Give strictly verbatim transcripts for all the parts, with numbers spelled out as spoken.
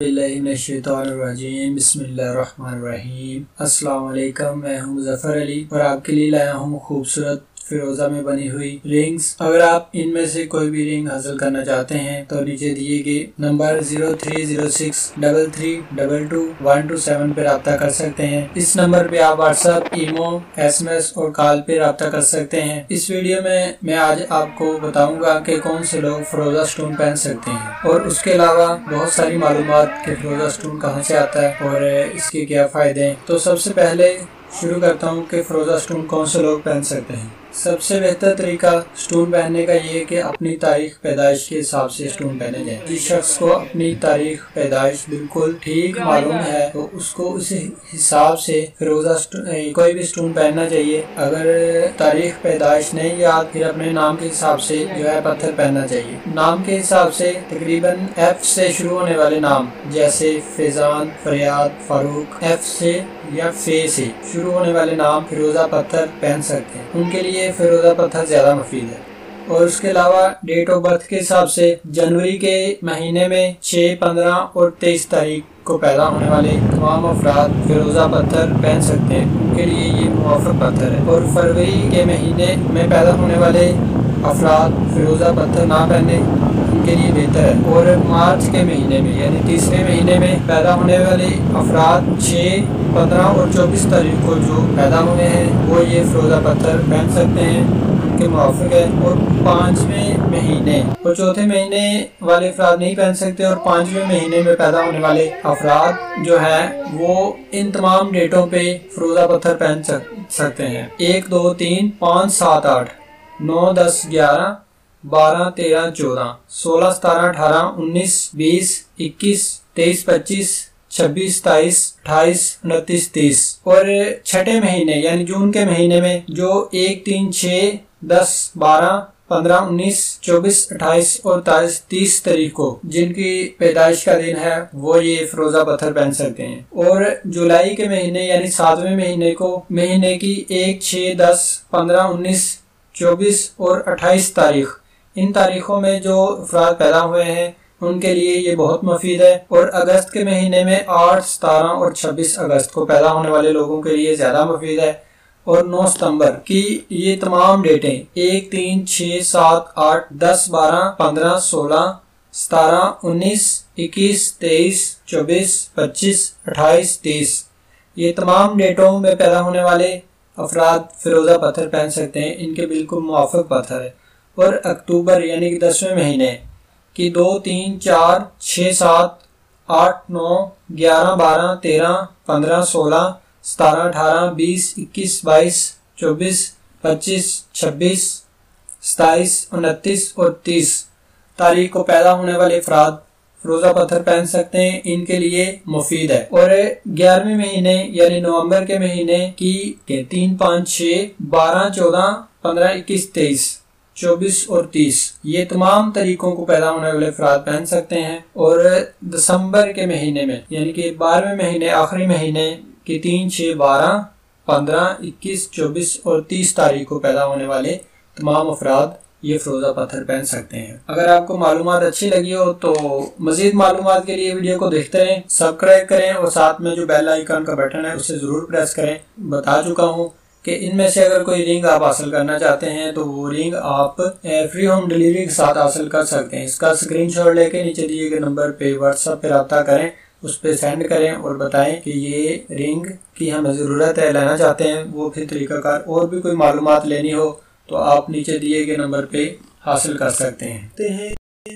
الرجیم بسم اللہ الرحمن الرحیم۔ السلام علیکم، میں ہوں مظفر علی اور آپ کے لیے لایا ہوں خوبصورت فیروزہ میں بنی ہوئی رنگز۔ اگر آپ ان میں سے کوئی بھی رنگ حاصل کرنا چاہتے ہیں تو نیچے دیے گئے number zero three zero six double three double two one two seven پہ رابطہ کر سکتے ہیں۔ اس نمبر پہ آپ WhatsApp, imo, S M S اور کال پہ رابطہ کر سکتے ہیں۔ اس ویڈیو میں میں آج آپ کو بتاؤں گا کہ کون سے لوگ فیروزہ سٹون پہن سکتے ہیں، اور اس کے علاوہ بہت ساری معلومات کہ فیروزہ سٹون کہاں سے آتا ہے اور اس کے کیا فائدے ہیں۔ تو سب سے پہلے شروع کرتا ہوں کہ فیروزہ سٹون کون سے لوگ پہن سکتے ہیں۔ سب سے بہتر طریقہ سٹون پہننے کا یہ کہ اپنی تاریخ پیدائش کے حساب سے سٹون پہنے جائیں۔ جس شخص کو اپنی تاریخ پیدائش بالکل ٹھیک معلوم ہے تو اس کو اس حساب سے فیروزہ کوئی بھی سٹون پہننا چاہیے۔ اگر تاریخ پیدائش نہیں یاد، پھر اپنے نام کے حساب سے جو ہے پتھر پہننا چاہیے۔ نام کے حساب سے تقریباً ایف سے شروع ہونے والے نام جیسے فیضان، فریاد، فاروق، ایف سے یا فے سے شروع ہونے والے نام فیروزہ پتھر پہن سکتے ہیں۔ ان کے لیے فیروزہ پتھر زیادہ مفید ہے۔ اور اس کے علاوہ ڈیٹ آف برتھ کے حساب سے جنوری کے مہینے میں چھ، پندرہ اور تیئیس تاریخ کو پیدا ہونے والے تمام افراد فیروزہ پتھر پہن سکتے ہیں، ان کے لیے یہ موافق پتھر ہے۔ اور فروری کے مہینے میں پیدا ہونے والے افراد فیروزہ پتھر نہ پہنے، ان کے لیے بہتر ہے۔ اور مارچ کے مہینے میں یعنی تیسرے مہینے میں پیدا ہونے والے افراد چھ، پندرہ اور چوبیس تاریخ کو جو پیدا ہوئے ہیں وہ یہ فیروزہ پتھر پہن سکتے ہیں، ان کے موافق ہے۔ اور پانچویں مہینے اور چوتھے مہینے والے افراد نہیں پہن سکتے، اور پانچویں مہینے میں پیدا ہونے والے افراد جو ہیں وہ ان تمام ڈیٹوں پہ فیروزہ پتھر پہن سکتے ہیں۔ ایک، دو، تین، پانچ، سات، آٹھ، نو، دس، گیارہ، بارہ، تیرہ، چودہ، سولہ، ستارہ، اٹھارہ، انیس، بیس، اکیس، تیئیس، پچیس، چھبیس، ستائیس، اٹھائیس، انتیس، تیس۔ اور چھٹے مہینے یعنی جون کے مہینے میں جو ایک، تین، چھ، دس، بارہ، پندرہ، انیس، چوبیس، اٹھائیس اور تیس تاریخ کو جن کی پیدائش کا دن ہے وہ یہ فیروزہ پتھر پہن سکتے ہیں۔ اور جولائی کے مہینے یعنی ساتویں مہینے کو مہینے کی ایک، چھ، دس، پندرہ، انیس، چوبیس اور اٹھائیس تاریخ، ان تاریخوں میں جو افراد پیدا ہوئے ہیں ان کے لیے یہ بہت مفید ہے۔ اور اگست کے مہینے میں آٹھ، ستارہ اور چھبیس اگست کو پیدا ہونے والے لوگوں کے لیے زیادہ مفید ہے۔ اور نو ستمبر کی یہ تمام ڈیٹیں ایک، تین، چھ، سات، آٹھ، دس، بارہ، پندرہ، سولہ، ستارہ، انیس، اکیس، تیئیس، چوبیس، پچیس، اٹھائیس، تیس، یہ تمام ڈیٹوں میں پیدا ہونے والے افراد فیروزہ پتھر پہن سکتے ہیں، ان کے بالکل موافق پتھر ہے۔ اور اکتوبر یعنی کہ دسویں مہینے کی دو، تین، چار، چھ، سات، آٹھ، نو، گیارہ، بارہ، تیرہ، پندرہ، سولہ، ستارہ، اٹھارہ، بیس، اکیس، بائیس، چوبیس، پچیس، چھبیس، ستائیس، انتیس اور تیس تاریخ کو پیدا ہونے والے افراد فیروزہ پتھر پہن سکتے ہیں، ان کے لیے مفید ہے۔ اور گیارہویں مہینے یعنی نومبر کے مہینے کی تین، پانچ، چھ، بارہ، چودہ، پندرہ، اکیس، تیئیس، چوبیس اور تیس، یہ تمام طریقوں کو پیدا ہونے والے افراد پہن سکتے ہیں۔ اور دسمبر کے مہینے میں یعنی کہ بارہویں مہینے آخری مہینے کی تین، چھ، بارہ، پندرہ، اکیس، چوبیس اور تیس تاریخ کو پیدا ہونے والے تمام افراد یہ فیروزہ پتھر پہن سکتے ہیں۔ اگر آپ کو معلومات اچھی لگی ہو تو مزید معلومات کے لیے ویڈیو کو دیکھتے رہیں، سبسکرائب کریں اور ساتھ میں جو بیل آئیکن کا بٹن ہے اسے ضرور پریس کریں۔ بتا چکا ہوں کہ ان میں سے اگر کوئی رنگ آپ حاصل کرنا چاہتے ہیں تو وہ رنگ آپ فری ہوم ڈیلیوری کے ساتھ حاصل کر سکتے ہیں۔ اس کا اسکرین شاٹ لے کے نیچے دیے گئے نمبر پہ واٹس ایپ پہ رابطہ کریں، اس پہ سینڈ کریں اور بتائیں کہ یہ رنگ کی ہمیں ضرورت ہے، لینا چاہتے ہیں۔ وہ پھر طریقہ کار اور بھی کوئی معلومات لینی ہو تو آپ نیچے دیے گئے نمبر پہ حاصل کر سکتے ہیں۔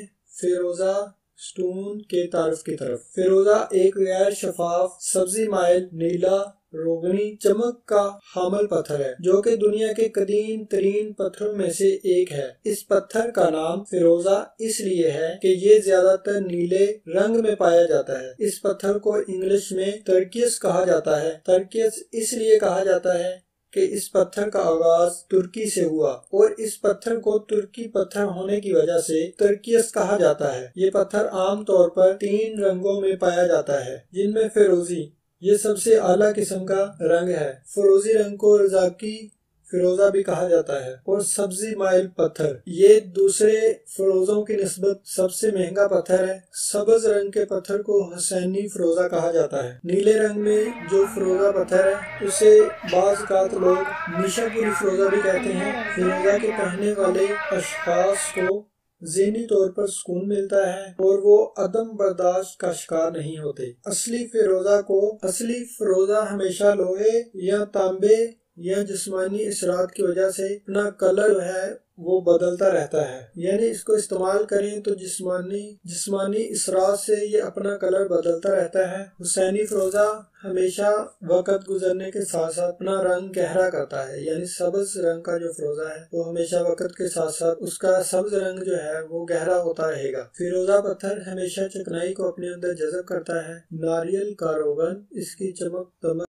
فیروزہ سٹون کے تعارف کی طرف۔ فیروزہ ایک غیر شفاف سبزی مائل نیلا روغنی چمک کا حامل پتھر ہے جو کہ دنیا کے قدیم ترین پتھروں میں سے ایک ہے۔ اس پتھر کا نام فیروزہ اس لیے ہے کہ یہ زیادہ تر نیلے رنگ میں پایا جاتا ہے۔ اس پتھر کو انگلش میں ترکیس کہا جاتا ہے۔ ترکیس اس لیے کہا جاتا ہے کہ اس پتھر کا آغاز ترکی سے ہوا اور اس پتھر کو ترکی پتھر ہونے کی وجہ سے ترکیس کہا جاتا ہے۔ یہ پتھر عام طور پر تین رنگوں میں پایا جاتا ہے جن میں فیروزی یہ سب سے اعلیٰ قسم کا رنگ ہے۔ فیروزی رنگ کو رزاقی فیروزہ بھی کہا جاتا ہے۔ اور سبزی مائل پتھر، یہ دوسرے فیروزوں کی نسبت سب سے مہنگا پتھر ہے۔ سبز رنگ کے پتھر کو حسینی فیروزہ کہا جاتا ہے۔ نیلے رنگ میں جو فیروزہ پتھر ہے اسے بعض اوقات لوگ نیشا پوری فیروزہ بھی کہتے ہیں۔ فیروزہ کے پہننے والے اشخاص کو ذہنی طور پر سکون ملتا ہے اور وہ عدم برداشت کا شکار نہیں ہوتے۔ اصلی فیروزہ کو اصلی فیروزہ ہمیشہ لوہے یا تانبے یا جسمانی اثرات کی وجہ سے اپنا کلر جو ہے وہ بدلتا رہتا ہے، یعنی اس کو استعمال کریں تو جسمانی جسمانی اثرات سے یہ اپنا کلر بدلتا رہتا ہے۔ حسینی فیروزہ ہمیشہ وقت گزرنے کے ساتھ ساتھ اپنا رنگ گہرا کرتا ہے، یعنی سبز رنگ کا جو فیروزہ ہے وہ ہمیشہ وقت کے ساتھ ساتھ اس کا سبز رنگ جو ہے وہ گہرا ہوتا رہے گا۔ فیروزہ پتھر ہمیشہ چکنائی کو اپنے اندر جذب کرتا ہے۔ ناریل کا روغن اس کی چمک دمک